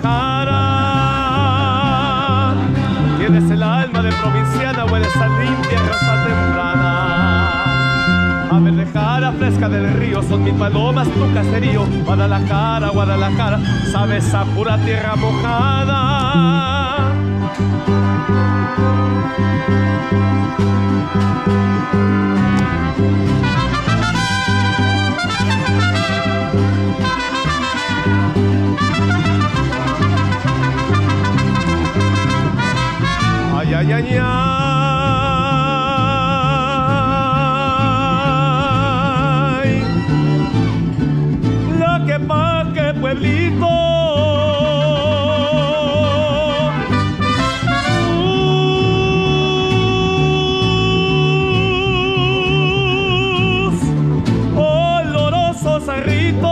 Guadalajara. Tienes el alma de provinciana, hueles a limpia rosa temprana. A verde jara fresca del río, son mis palomas tu caserío. Guadalajara, Guadalajara, sabes a pura tierra mojada. Ay, ay, ay, ay. La que pa' que pueblito. Olorosos cerritos.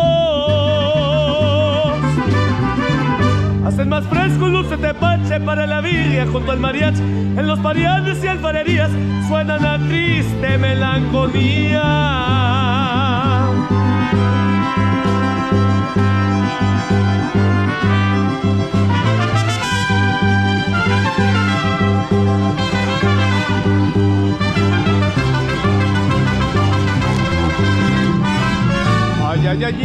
Hacen más fresco un dulce tepache para la vigia junto al mariachi. En los parianes y alfarerías suena la triste melancolía. Ay, ay, ay,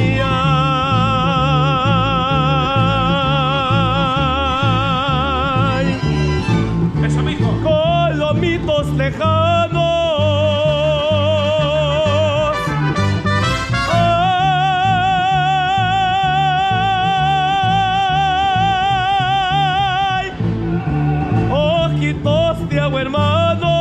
ay. Eso mismo. Colomitos lejanos. Ay, ojitos de agua, hermano.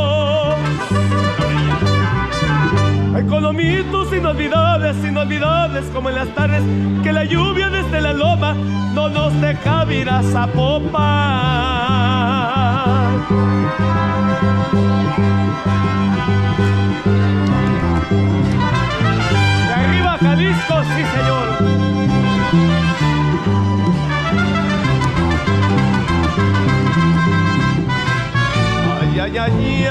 Hay colomitos inolvidables, inolvidables como en las tardes que la lluvia desde la loma no nos deja vir a Zapopan. De arriba Jalisco, sí señor. Ay, ay, ay, ay.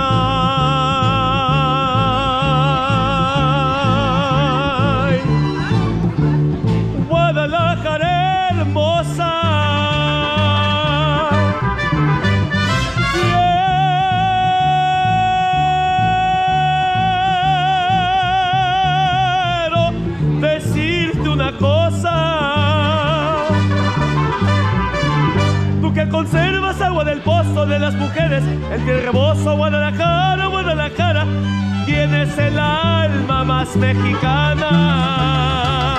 Guadalajara hermosa, quiero decirte una cosa. Tú que conservas agua del pozo de las mujeres, el fiel rebozo, Guadalajara, Guadalajara, tienes el alma más mexicana.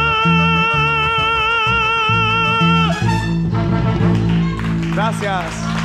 Gracias.